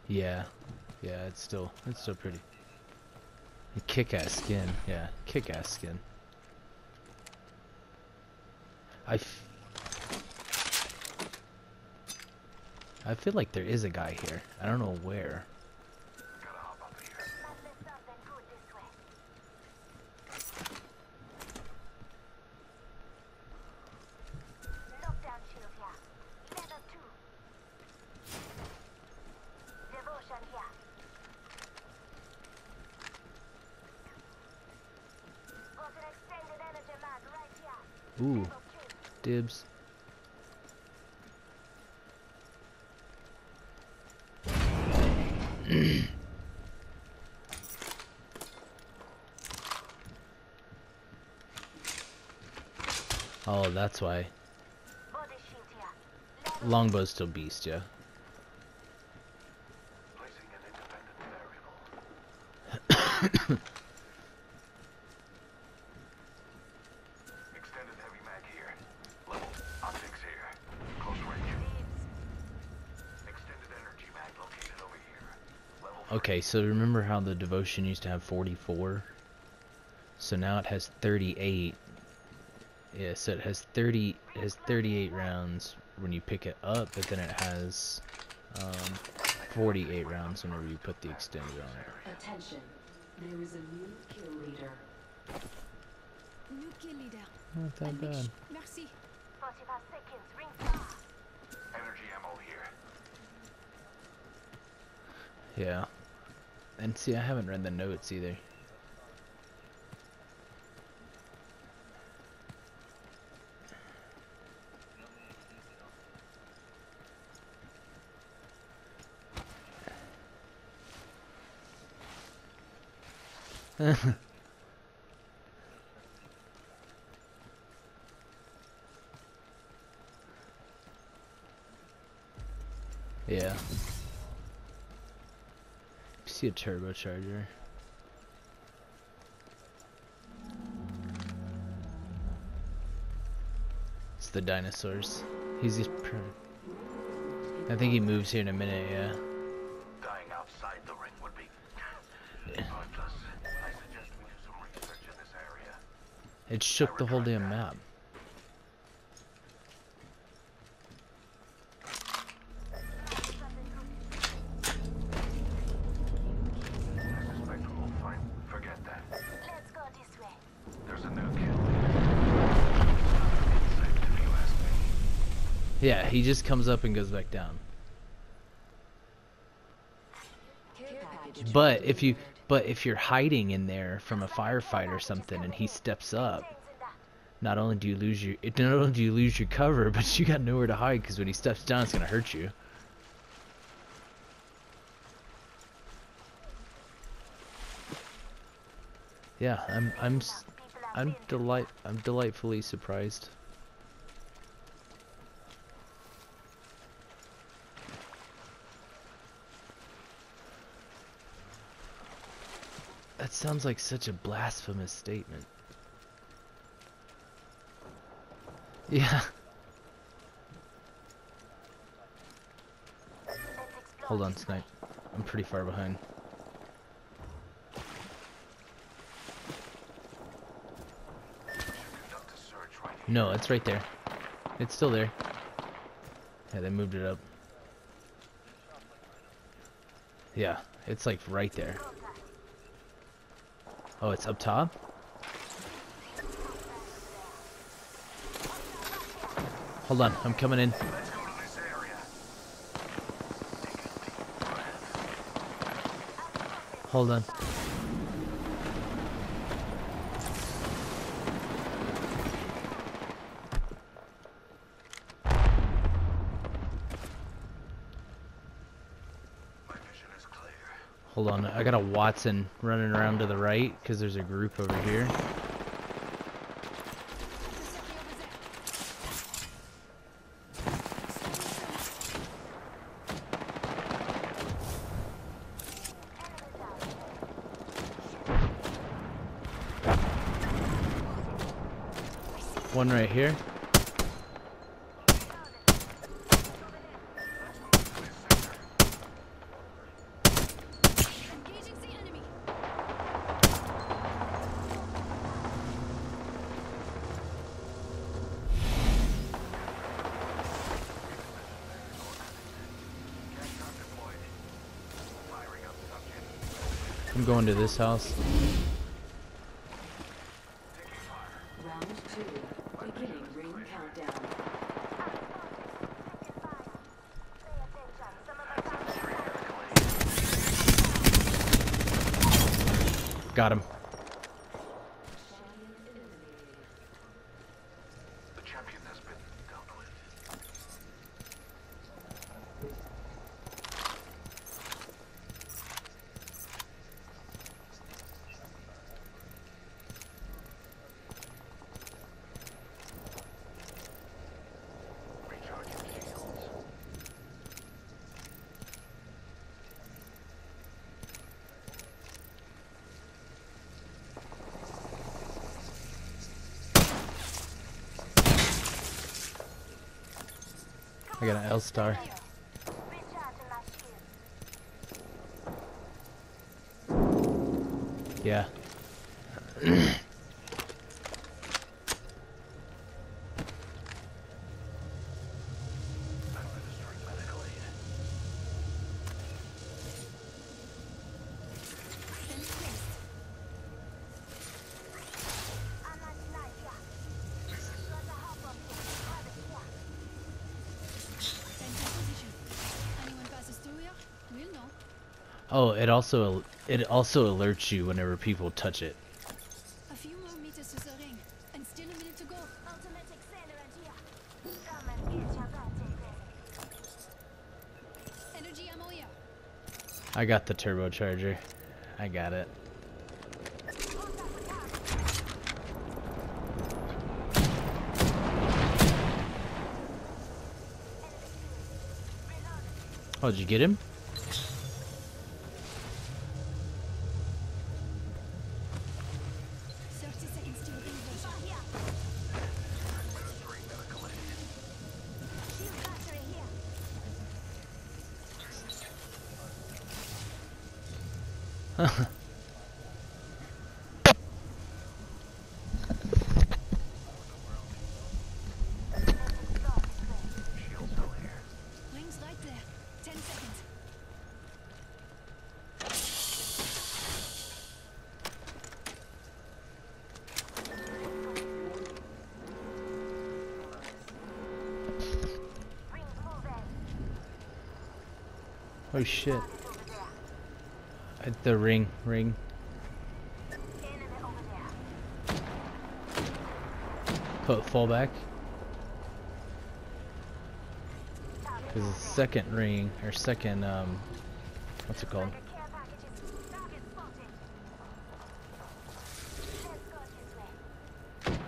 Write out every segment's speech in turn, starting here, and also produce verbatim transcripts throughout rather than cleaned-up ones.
Yeah, yeah, it's still it's still pretty. Kick-ass skin, yeah, kick-ass skin. I, f I feel like there is a guy here. I don't know where. Ooh, dibs. Oh, that's why. Longbow's still beast, yeah. Okay, so remember how the devotion used to have forty-four? So now it has thirty-eight. Yeah, so it has thirty. It has thirty-eight rounds when you pick it up, but then it has um, forty-eight rounds whenever you put the extended on it. Attention, there is a new kill leader. New kill leader. Not that bad. Merci. forty-five seconds, ring fire. Energy ammo here. Yeah. And see, I haven't read the notes either. Yeah. See a turbocharger. It's the dinosaurs. He's just. Pr I think he moves here in a minute. Yeah. Dying outside the ring would be. Yeah. Pointless. I suggest we do some research in this area. It shook the whole damn map. Yeah, he just comes up and goes back down. But if you but if you're hiding in there from a firefight or something and he steps up, not only do you lose your not only do you lose your cover, but you got nowhere to hide because when he steps down it's gonna hurt you. Yeah, I'm I'm I'm delight I'm delightfully surprised. That sounds like such a blasphemous statement. Yeah. Hold on, Snipe. I'm pretty far behind. No, it's right there. It's still there. Yeah, they moved it up. Yeah, it's like right there. Oh, it's up top? Hold on, I'm coming in. Hold on. Hold on, I got a Watson running around to the right because there's a group over here. One right here. I'm going to this house. Round two. Beginning ring countdown. Got him. The champion has been dealt with. Recharging shields. I got an L star. Recharging my shield. Yeah. Administering medical aid. Fence placed. I'm not tonight, yeah. Got the hop up here. Have it, yeah. Fence in position. Anyone passes through here, we'll know. Oh, it also it also alerts you whenever people touch it. A few more meters to the ring, and still a minute to go. Ultimate accelerant here. Come and get your birthday present. Energy ammo here. I got the turbocharger. I got it. Oh, did you get him? thirty seconds to ring version. Administering medical aid. Shield battery here. Shield cell here. Ring's right there. Ten seconds. Rings moving. Oh shit. Over there. At the ring, ring. Enemy over there. Put fall back. Cause the second ring or second um, what's it called? Care packages. Target spotted. Let's go this way.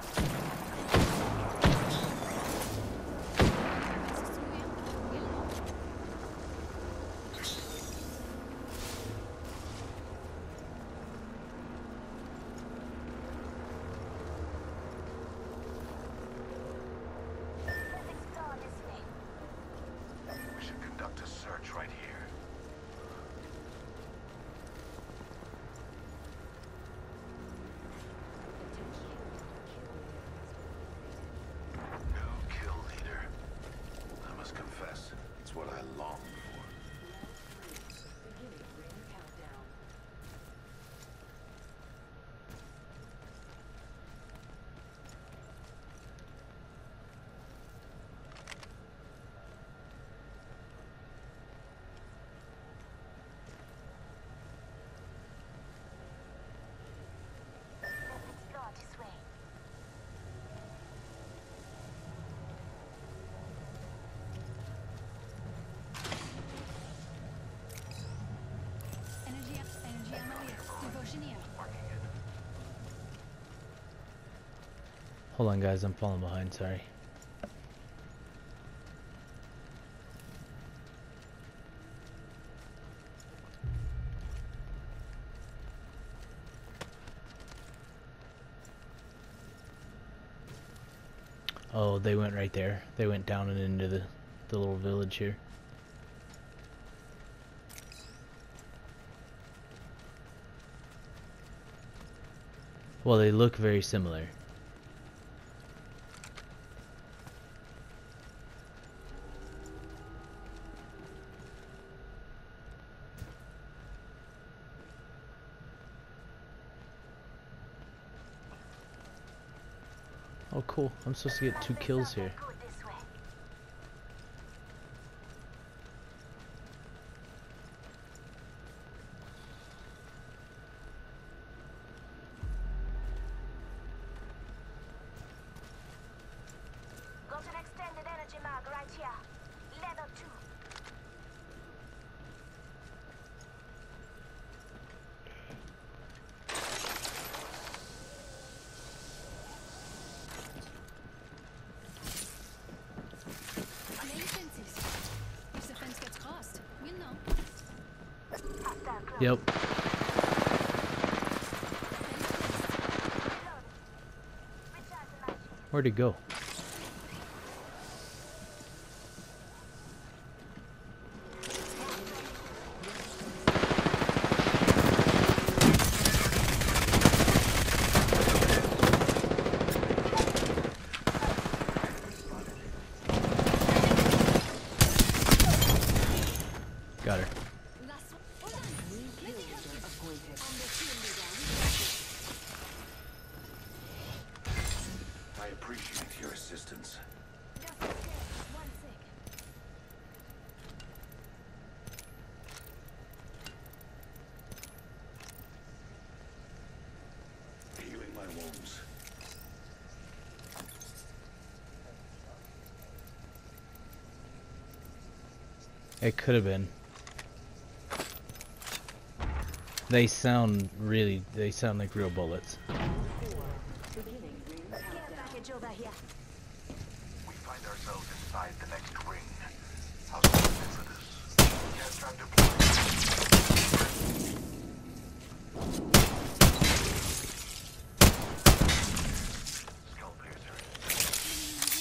Passes through here, we'll know. Let's explore this way. We should conduct a search right here. New kill leader. I must confess, it's what I long for. Beginning ring countdown. Let's explore this way. Energy, energy ammo here. Devotion here. Marking it. Hold on guys, I'm falling behind, sorry. Oh, they went right there. They went down and into the, the little village here. Well, they look very similar. Oh, cool. I'm supposed to get two kills here. Good this way. Got an extended energy mag right here. Level two. Laying fences. If the fence gets crossed, we'll know. Hostile close. Yep. Recharging my shield. Where'd it go? Got her. Last one. Hold on. Let me help you. Appointed. I'm the team leader. I appreciate your assistance. Just a sec. One sec. Healing my wounds. It could have been. They sound really, they sound like real bullets. Beginning ring Care countdown. package over here. We find ourselves inside the next ring. House of visitors. Gas trap deployed. Skull piercer.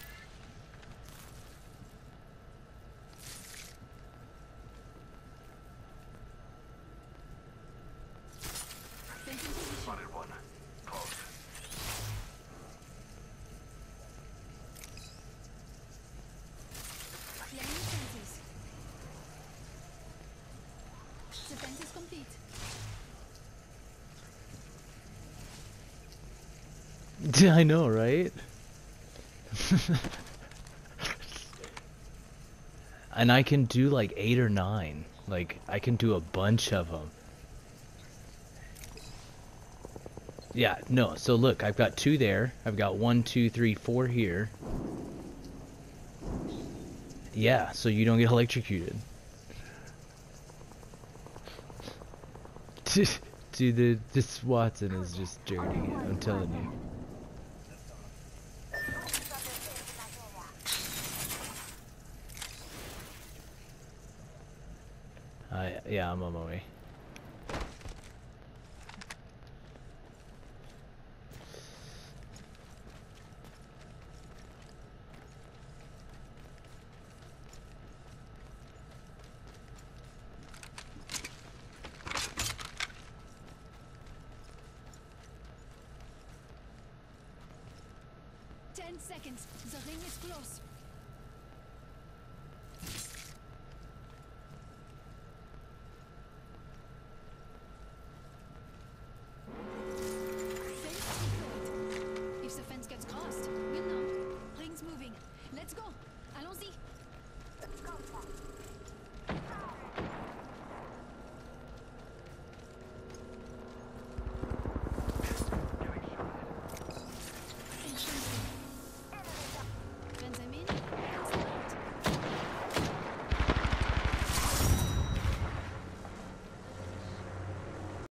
Spotted one. Close. Laying fences. The fence is complete. I know, right? And I can do like eight or nine. Like, I can do a bunch of them. Yeah, no, so look, I've got two there. I've got one, two, three, four here. Yeah, so you don't get electrocuted. Dude, the, this Watson is just dirty, I'm telling you. I, yeah, I'm on my way. Ten seconds. The ring is close.